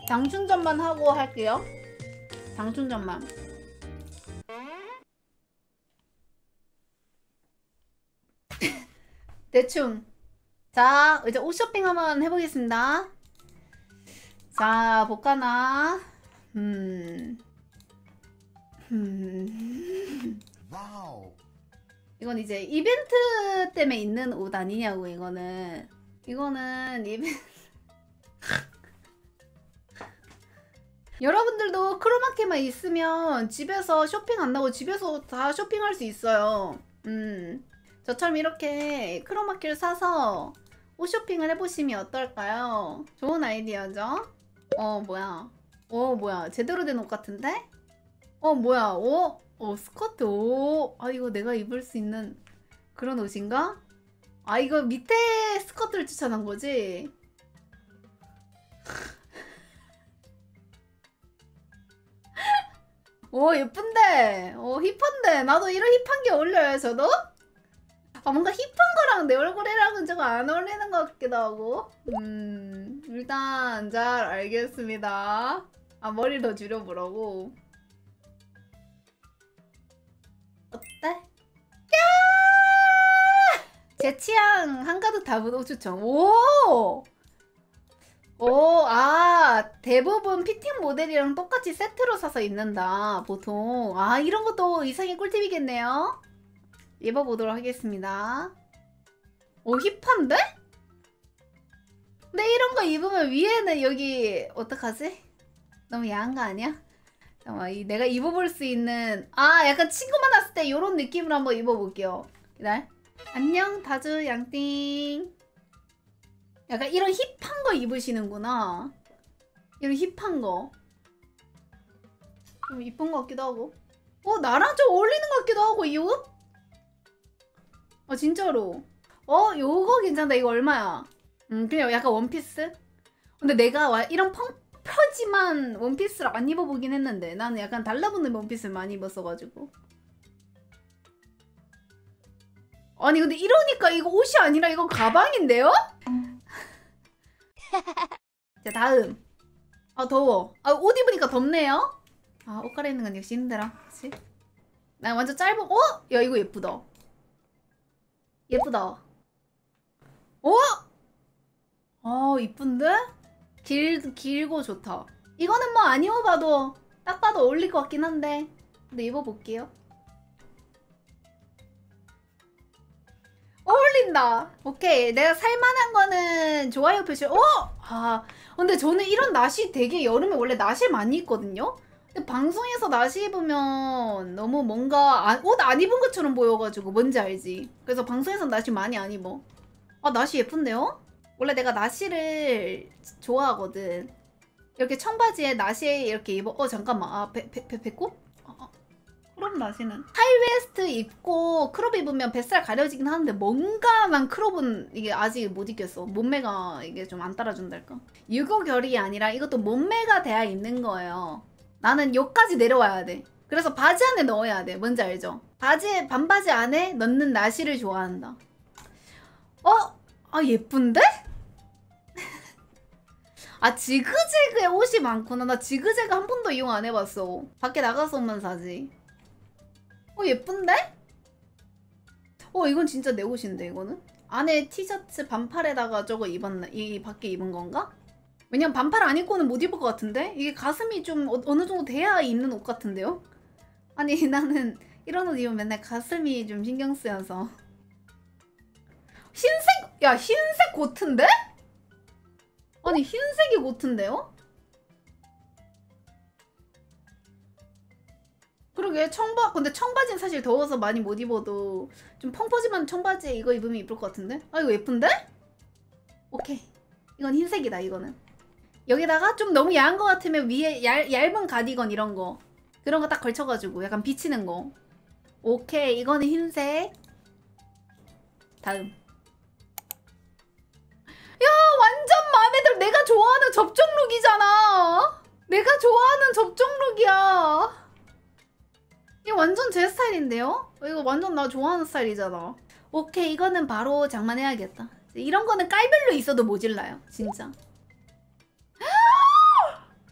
장충전만 하고 할게요. 장충전만. 대충. 자, 이제 옷 쇼핑 한번 해보겠습니다. 자, 볼까나. 와우. 이건 이제 이벤트 때문에 있는 옷 아니냐고, 이거는. 이거는 이벤트. 여러분들도 크로마켓만 있으면 집에서 쇼핑 안 나고 집에서 다 쇼핑할 수 있어요. 저처럼 이렇게 크로마켓을 사서 옷 쇼핑을 해보시면 어떨까요? 좋은 아이디어죠? 뭐야. 뭐야. 제대로 된 옷 같은데? 뭐야. 스커트. 아, 이거 내가 입을 수 있는 그런 옷인가? 아, 이거 밑에 스커트를 추천한 거지? 예쁜데. 힙한데. 나도 이런 힙한 게 어울려요, 저도? 아, 뭔가 힙한 거랑 내 얼굴이랑은 좀 안 어울리는 것 같기도 하고. 일단 잘 알겠습니다. 아, 머리 더 줄여보라고. 어때? 야! 제 취향 한가득 담은 옷 추천. 대부분 피팅 모델이랑 똑같이 세트로 사서 입는다, 보통. 아, 이런 것도 이상의 꿀팁이겠네요. 입어보도록 하겠습니다. 힙한데? 근데 이런 거 입으면 위에는 여기, 어떡하지? 너무 야한 거 아니야? 잠깐만, 내가 입어볼 수 있는, 약간 친구 만났을 때 이런 느낌으로 한번 입어볼게요. 기다려. 안녕, 다주 양띵. 약간 이런 힙한 거 입으시는구나. 이런 힙한 거. 좀 이쁜 것 같기도 하고. 나랑 좀 어울리는 것 같기도 하고, 이 옷? 진짜로. 요거 괜찮다. 이거 얼마야? 그냥 약간 원피스? 근데 내가 이런 펑퍼짐한 원피스를 안 입어보긴 했는데 나는 약간 달라붙는 원피스를 많이 입었어가지고. 아니 근데 이러니까 이거 옷이 아니라 이건 가방인데요? 자, 다음. 더워. 옷 입으니까 덥네요? 옷 갈아입는 건 역시 힘들어. 그치? 나 완전 짧은, 야, 이거 예쁘다. 예쁘다. 이쁜데? 길고 좋다. 이거는 뭐 안 입어봐도 딱 봐도 어울릴 것 같긴 한데. 근데 입어볼게요. 어울린다. 오케이. 내가 살만한 거는 좋아요 표시. 근데 저는 이런 나시 되게 여름에 원래 나시를 많이 입거든요? 근데 방송에서 나시 입으면 너무 뭔가 옷 안 입은 것처럼 보여가지고 뭔지 알지? 그래서 방송에서 나시 많이 안 입어. 나시 예쁜데요? 원래 내가 나시를 좋아하거든. 이렇게 청바지에 나시에 이렇게 입어. 잠깐만. 배꼽? 크롭 나시는 하이웨스트 입고 크롭 입으면 뱃살 가려지긴 하는데 뭔가 난 크롭은 이게 아직 못 입겠어. 몸매가 이게 좀 안 따라준달까? 유고 결이 아니라 이것도 몸매가 돼야 입는 거예요. 나는 여기까지 내려와야 돼. 그래서 바지 안에 넣어야 돼. 뭔지 알죠? 반바지 안에 넣는 나시를 좋아한다. 예쁜데? 지그재그의 옷이 많구나. 나 지그재그 한 번도 이용 안 해봤어. 밖에 나가서만 사지. 예쁜데? 이건 진짜 내 옷인데, 이거는? 안에 티셔츠 반팔에다가 저거 입었나? 이 밖에 입은 건가? 왜냐면 반팔 안 입고는 못 입을 것 같은데? 이게 가슴이 좀 어느 정도 돼야 입는 옷 같은데요? 아니, 나는 이런 옷 입으면 맨날 가슴이 좀 신경 쓰여서. 흰색 고트인데? 아니, 흰색이 고트인데요? 그러게, 근데 청바지는 사실 더워서 많이 못 입어도 좀 펑퍼짐한 청바지에 이거 입으면 이쁠 것 같은데? 이거 예쁜데? 오케이. 이건 흰색이다, 이거는. 여기다가 좀 너무 야한 거 같으면 위에 얇은 가디건 이런 거. 그런 거 딱 걸쳐가지고 약간 비치는 거. 오케이, 이거는 흰색. 다음. 야, 완전 마음에 들어. 내가 좋아하는 접종 룩이잖아. 내가 좋아하는 접종 룩이야. 이거 완전 제 스타일인데요? 이거 완전 나 좋아하는 스타일이잖아. 오케이, 이거는 바로 장만해야겠다. 이런 거는 깔별로 있어도 모질라요, 진짜.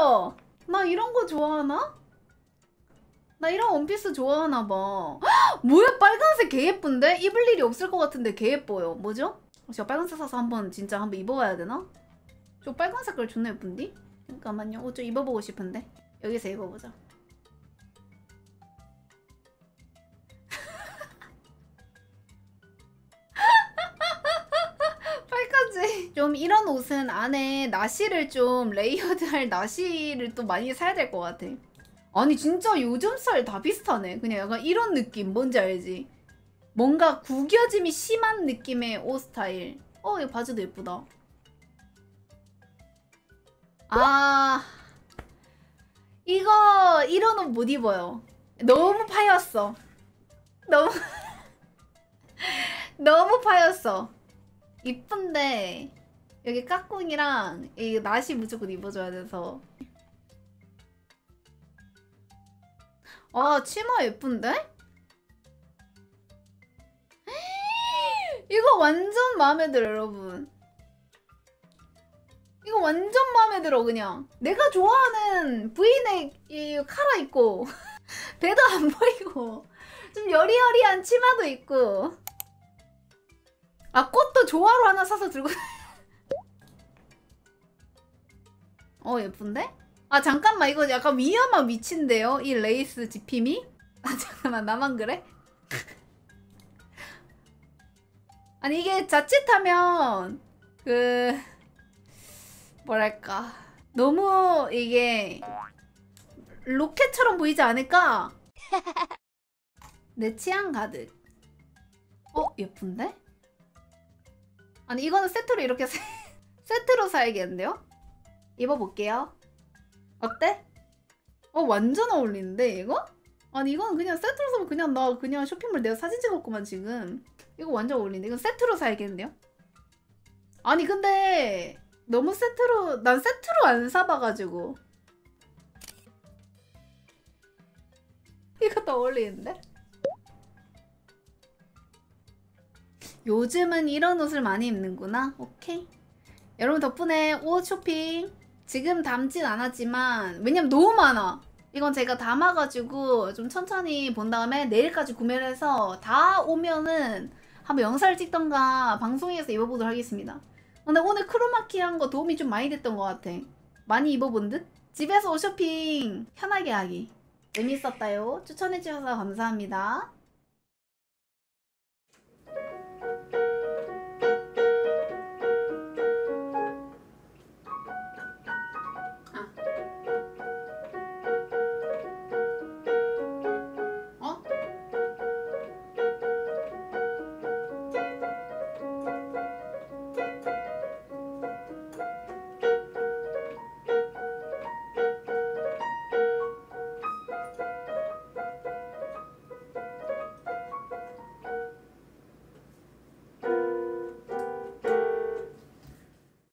예뻐요. 나 이런 거 좋아하나? 나 이런 원피스 좋아하나 봐. 뭐야, 빨간색 개 예쁜데? 입을 일이 없을 것 같은데 개 예뻐요. 뭐죠? 제가 빨간색 사서 진짜 한번 입어봐야 되나? 저 빨간 색깔 존나 예쁜디? 잠깐만요. 옷 좀 입어보고 싶은데. 여기서 입어보자. 빨간색. 좀 이런 옷은 안에 나시를 좀 레이어드할 나시를 또 많이 사야 될 것 같아. 아니 진짜 요즘 스타일 다 비슷하네. 그냥 약간 이런 느낌 뭔지 알지? 뭔가 구겨짐이 심한 느낌의 옷 스타일. 이 바지도 예쁘다. 아, 이런 옷 못 입어요. 너무 파였어. 너무 너무 파였어. 이쁜데 여기 까꿍이랑 이 나시 무조건 입어줘야 돼서. 아, 치마 예쁜데? 이거 완전 마음에 들어, 여러분. 이거 완전 마음에 들어. 그냥 내가 좋아하는 부인의 이 카라 있고 배도 안 보이고 좀 여리여리한 치마도 있고. 아, 꽃도 조화로 하나 사서 들고 예쁜데? 아, 잠깐만, 이거 약간 위험한 위치인데요? 이 레이스 집힘이? 아, 잠깐만, 나만 그래? 아니, 이게 자칫하면 뭐랄까, 너무 이게 로켓처럼 보이지 않을까? 내 취향 가득. 예쁜데? 아니, 이거는 세트로 이렇게 세트로 사야겠는데요? 입어볼게요. 어때? 완전 어울리는데 이거? 아니, 이거는 그냥 세트로 사면 그냥 나 그냥 쇼핑몰 내가 사진 찍었구만 지금. 이거 완전 어울리는데 이건 세트로 사야겠는데요? 아니 근데 너무 세트로, 난 세트로 안 사봐가지고. 이거 더 어울리는데? 요즘은 이런 옷을 많이 입는구나. 오케이. 여러분 덕분에 옷 쇼핑 지금 담진 않았지만, 왜냐면 너무 많아. 이건 제가 담아가지고 좀 천천히 본 다음에 내일까지 구매를 해서 다 오면은 한번 영상을 찍던가 방송에서 입어보도록 하겠습니다. 근데 오늘 크로마키한 거 도움이 좀 많이 됐던 것 같아. 많이 입어본 듯? 집에서 옷 쇼핑 편하게 하기. 재밌었다요. 추천해주셔서 감사합니다.